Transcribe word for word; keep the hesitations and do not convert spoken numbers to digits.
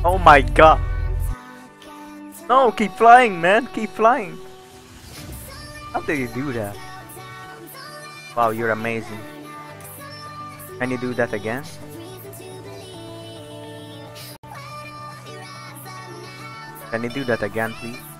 Oh my god. No, keep flying, man. Keep flying. How did you do that? Wow, you're amazing. Can you do that again? Can you do that again, please?